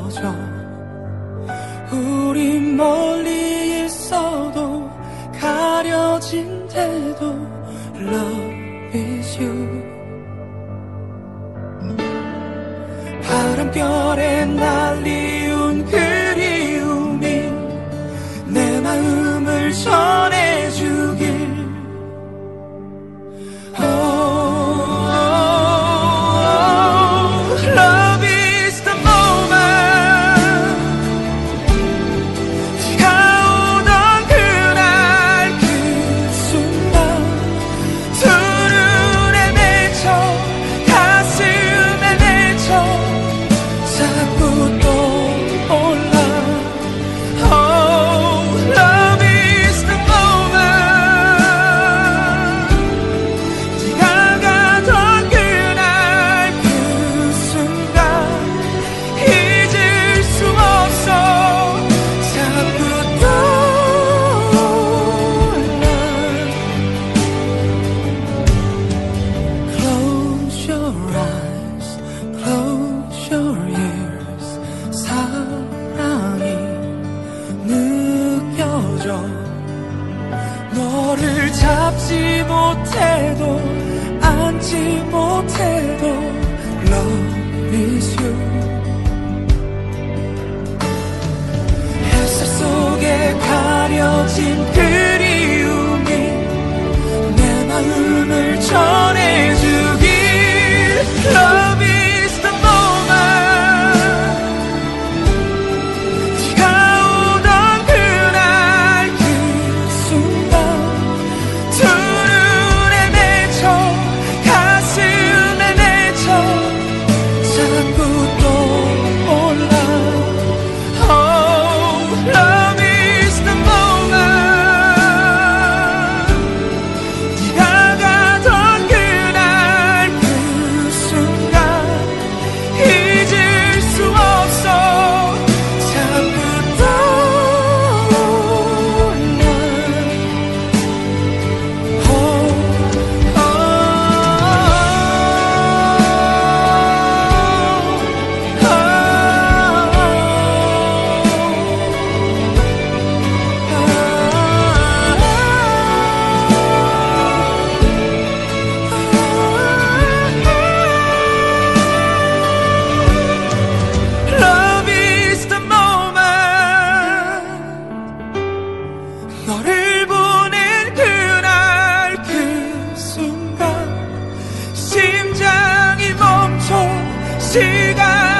느껴져. 우리 멀리 있어도 가려진 데도 Love is you. 바람결에 날리운 그리움이 내 마음을 전해주길. Love is the moment. 네가 오던 그날 그 순간 두 눈에 맺혀 가슴에 맺혀 자꾸 떠올라. Oh, love is the moment. 네가 가던 그날 그 순간 잊을 수 없어. 자꾸 떠올라. Close your eyes, close your ears. 사랑이 느껴져. 너를 잡지 못해도 안지 못해도 Love is you. 햇살 속에 가려진 그리움이 내 마음을 전해주길. Love is the moment. 네가 오던 그날 그 순간 두 눈에 맺혀 가슴에 맺혀 자꾸 떠올라. Oh, love is the moment. 네가 가던 그날 그 순간 잊을 수 없어. 자꾸 떠올라. Love is the moment. 너를 보낸 그날 그 순간 심장이 멈춰 시간